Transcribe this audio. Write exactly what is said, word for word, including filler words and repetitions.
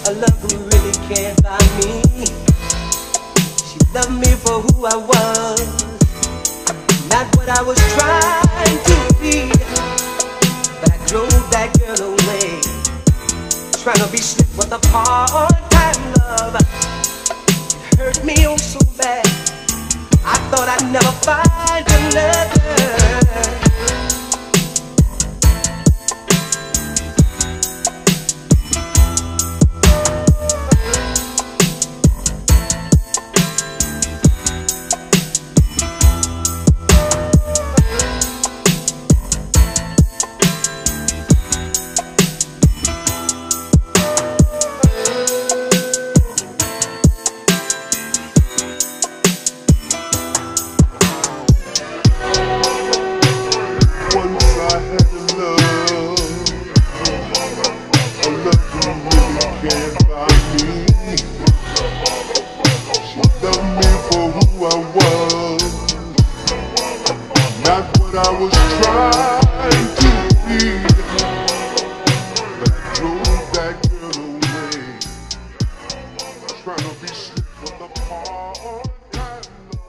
a love who really cared about me. She loved me for who I was, not what I was trying to be. But I drove that girl away, trying to be slick with a part-time love. It hurt me oh so bad, I thought I'd never find another. Trying to be slick with the part-time love.